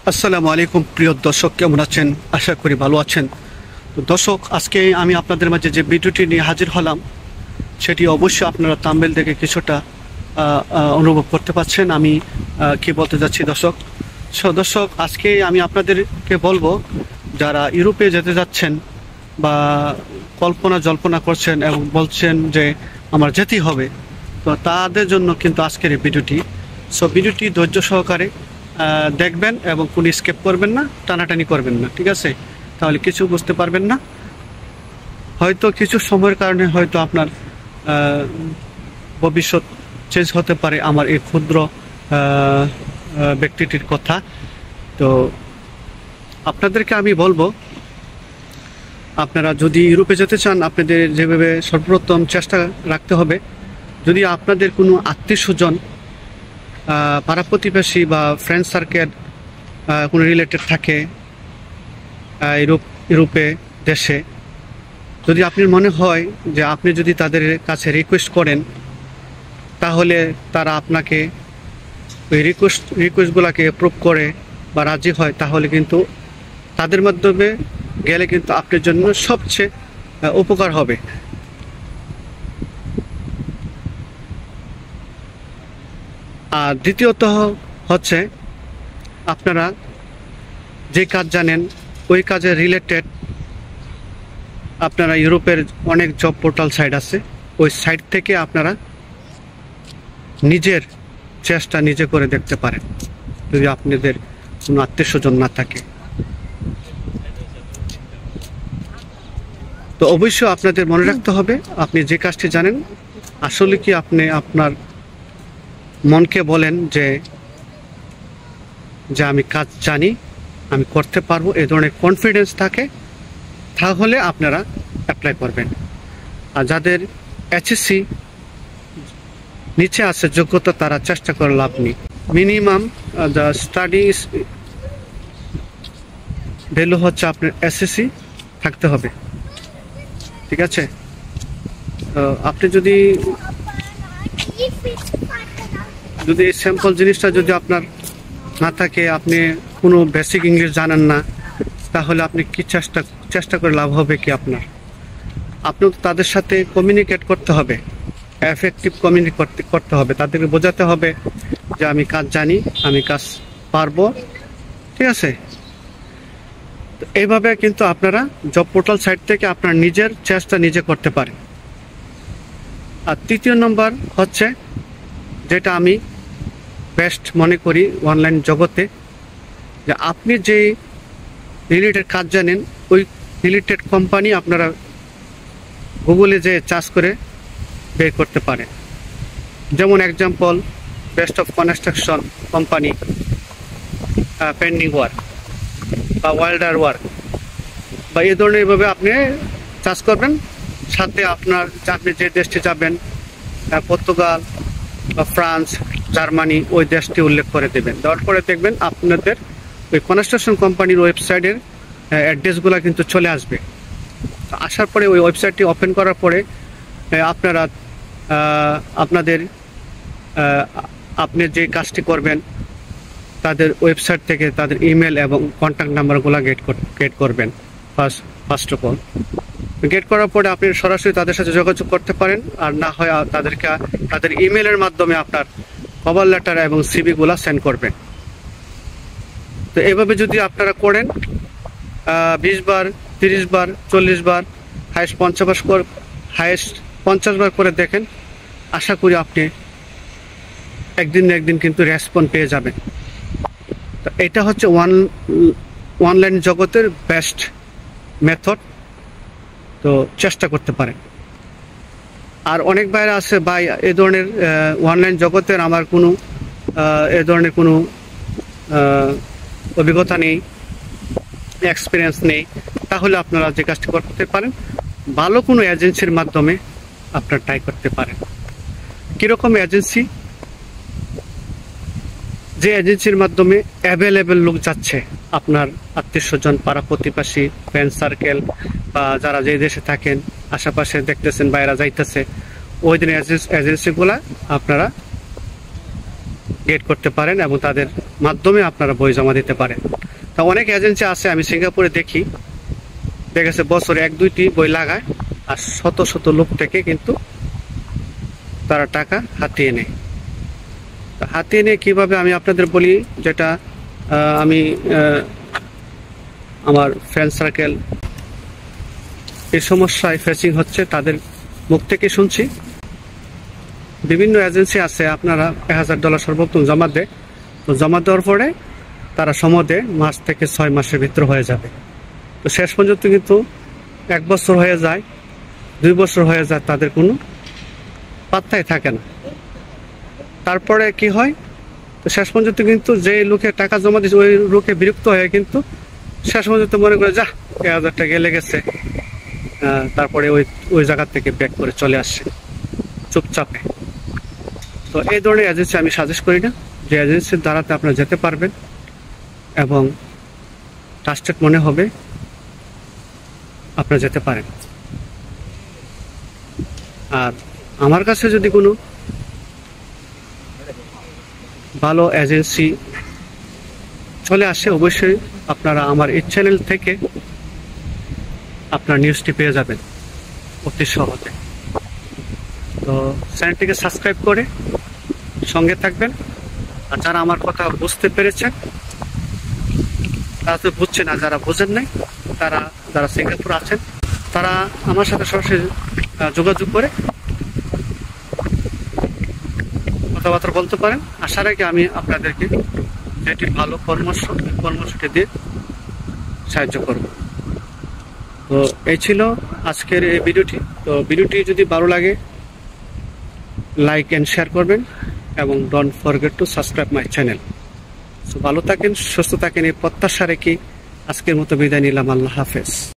আসসালামু আলাইকুম প্রিয় দর্শক, কেমন আছেন? আশা করি ভালো আছেন। তো দর্শক, আজকে আমি আপনাদের মাঝে যে ভিডিওটি নিয়ে হাজির হলাম সেটি অবশ্যই আপনারা থাম্বনেল দেখে কিছুটা অনুভব করতে পারছেন আমি কি বলতে যাচ্ছি। দর্শক, আজকে আমি আপনাদেরকে বলবো, যারা ইউরোপে যেতে যাচ্ছেন বা জল্পনা করছেন এবং বলছেন যে আমার যেতেই হবে, তো তাদের জন্য কিন্তু আজকের এই ভিডিওটি ধৈর্য সহকারে দেখবেন এবং কোনো স্কেপ করবেন না, টানাটানি করবেন না, ঠিক আছে? তাহলে কিছু বুঝতে পারবেন না। হয়তো কিছু সময়ের কারণে হয়তো আপনার ভবিষ্যৎ চেঞ্জ হতে পারে আমার এই ক্ষুদ্র ব্যক্তিটির কথা। তো আপনাদেরকে আমি বলবো, আপনারা যদি ইউরোপে যেতে চান, আপনাদের যেভাবে সর্বপ্রথম চেষ্টা রাখতে হবে, যদি আপনাদের কোনো আত্মীয় স্বজন, পাড়া প্রতিবেশী বা ফ্রেন্ড সার্কেল কোনো রিলেটেড থাকে ইউরোপে দেশে, যদি আপনার মনে হয় যে আপনি যদি তাদের কাছে রিকোয়েস্ট করেন, তাহলে তারা আপনাকে ওই রিকোয়েস্টগুলোকে অ্যাপ্রুভ করে বা রাজি হয়, তাহলে কিন্তু তাদের মাধ্যমে গেলে কিন্তু আপনার জন্য সবচেয়ে উপকার হবে। আর দ্বিতীয়ত হচ্ছে, আপনারা যে কাজ জানেন ওই কাজের রিলেটেড আপনারা ইউরোপের অনেক জব পোর্টাল সাইট আছে, ওই সাইট থেকে আপনারা নিজের চেষ্টা নিজে করে দেখতে পারেন, যদি আপনাদের কোনো আত্মীয় স্বজন না থাকে। তো অবশ্যই আপনাদের মনে রাখতে হবে, আপনি যে কাজটি জানেন আসলে কি আপনি আপনার মনকে বলেন যে আমি কাজ জানি, আমি করতে পারবো, এই ধরনের কনফিডেন্স থাকে, তাহলে আপনারা অ্যাপ্লাই করবেন। আর যাদের এইচএসসি নিচে আছে যোগ্যতা, তারা চেষ্টা করে লাভ নেই। মিনিমাম দ্য স্টাডি ভ্যালু হচ্ছে আপনার এসএসসি থাকতে হবে, ঠিক আছে? আপনি যদি এই স্যাম্পল জিনিসটা যদি আপনার না থাকে, আপনি কোনো বেসিক ইংলিশ জানেন না, তাহলে আপনি কি চেষ্টা করে লাভ হবে কি আপনার? আপনার তাদের সাথে কমিউনিকেট করতে হবে, এফেক্টিভ কমিউনিকেট করতে হবে, তাদেরকে বোঝাতে হবে যে আমি কাজ জানি, আমি কাজ পারবো, ঠিক আছে? তো এইভাবে কিন্তু আপনারা জব পোর্টাল সাইট থেকে আপনার নিজের চেষ্টা নিজে করতে পারেন। আর তৃতীয় নম্বর হচ্ছে, যেটা আমি বেস্ট মনে করি অনলাইন জগতে, যে আপনি যে রিলেটেড কাজ জানেন ওই রিলেটেড কোম্পানি আপনারা গুগলে যে চার্জ করে বের করতে পারেন। যেমন example, best of construction company, pending work বা ওয়েল্ডার ওয়ার্ক বা এই ধরনের, এইভাবে আপনি চার্জ করবেন। সাথে আপনি যে দেশটি যাবেন, পর্তুগাল বা ফ্রান্স, জার্মানি, ওই দেশটি উল্লেখ করে দেবেন। দেওয়ার পরে দেখবেন আপনাদের ওই কনস্ট্রাকশন কোম্পানির ওয়েবসাইটের অ্যাড্রেসগুলো কিন্তু চলে আসবে। আসার পরে ওই ওয়েবসাইটটি ওপেন করার পরে আপনারা আপনি যে কাজটি করবেন তাদের ওয়েবসাইট থেকে তাদের ইমেল এবং কন্ট্যাক্ট নাম্বারগুলো গেট করবেন। ফার্স্ট অফ অল গেট করার পরে আপনি সরাসরি তাদের সাথে যোগাযোগ করতে পারেন, আর না হয় তাদের ইমেলের মাধ্যমে আপনার কভার লেটার এবং সিভিগুলো সেন্ড করবেন। তো এভাবে যদি আপনারা করেন, 20 বার, 30 বার, 40 বার, হাইয়েস্ট 50 বার করে দেখেন, আশা করি আপনি একদিন না একদিন কিন্তু রেসপন্স পেয়ে যাবেন। তো এটা হচ্ছে অনলাইন জগতের বেস্ট মেথড। তো চেষ্টা করতে পারেন। আর অনেক বাইরে আছে, ভাই এই ধরনের অনলাইন জগতের আমার কোনো এ ধরনের কোনো অভিজ্ঞতা নেই, এক্সপিরিয়েন্স নেই, তাহলে আপনারা যে কাজটি করতে পারেন, ভালো কোনো এজেন্সির মাধ্যমে আপনারা ট্রাই করতে পারেন। কীরকম এজেন্সি? যে এজেন্সির মাধ্যমে অ্যাভেলেবেল লোক যাচ্ছে, আপনার আত্মীয় স্বজন, পাড়া প্রতিবেশী, ফ্রেন্ড সার্কেল বা যারা যে দেশে থাকেন, আশেপাশে দেখতেছেন বাইরা যাইতেছে, ওই দিন এজেন্সিগুলা আপনারা গেট করতে পারেন এবং তাদের মাধ্যমে আপনারা বই জমা দিতে পারেন। তা অনেক এজেন্সি আছে আমি সিঙ্গাপুরে দেখি, দেখা গেছে বছরে 1-2টি বই লাগায় আর শত শত লোক থেকে কিন্তু তারা টাকা হাতিয়ে নেয়। হাতিয়ে নিয়ে কীভাবে আমি আপনাদের বলি, যেটা আমি আমার ফ্রেন্ড সার্কেল এই সমস্যায় ফেসিং হচ্ছে তাদের মুখ থেকে শুনছি। বিভিন্ন এজেন্সি আছে আপনারা $1000 সর্বোত্তম জমা দেয়, তো জমা দেওয়ার পরে তারা সমদে 5 থেকে 6 মাসের ভিতরে হয়ে যাবে। তো শেষ পর্যন্ত কিন্তু 1 বছর হয়ে যায়, 2 বছর হয়ে যায়, তাদের কোনো পাত্তাই থাকে না। তারপরে কি হয়, তো শেষ পর্যন্ত কিন্তু যে লোকে টাকা জমা দিচ্ছে ওই লোকে বিরক্ত হয়ে কিন্তু শেষ পর্যন্ত মনে করে যা 1000 টাকা গেলে গেছে, তারপরে ওই জায়গা থেকে ব্যাক করে চলে আসছে চুপচাপে। তো এই ধরনের এজেন্সি আমি সাজেস্ট করি না। যে এজেন্সির দ্বারাতে আপনারা যেতে পারবেন এবং ট্রাস্টেড মনে হবে, আপনারা যেতে পারেন। আর আমার কাছে যদি কোনো ভালো এজেন্সি চলে আসে, অবশ্যই আপনারা আমার এই চ্যানেল থেকে আপনার নিউজটি পেয়ে যাবেন অতি সহজে। তো চ্যানেলটিকে সাবস্ক্রাইব করে সঙ্গে থাকবেন। আর যারা আমার কথা বুঝতে পেরেছেন তারা তো বুঝছে না, যারা বোঝেন নাই তারা, যারা সিঙ্গাপুর আছেন তারা আমার সাথে সরাসরি যোগাযোগ করে কথাবার্তা বলতে পারেন। আশা রাখি আমি আপনাদেরকে যেটি ভালো পরামর্শটি দিয়ে সাহায্য করব। তো এই ছিল আজকের এই ভিডিওটি। তো ভিডিওটি যদি ভালো লাগে লাইক অ্যান্ড শেয়ার করবেন এবং don't forget to subscribe my channel. তো ভালো থাকেন, সুস্থ থাকেন, এই প্রত্যাশা রেখে আজকের মতো বিদায় নিলাম। আল্লাহ হাফেজ।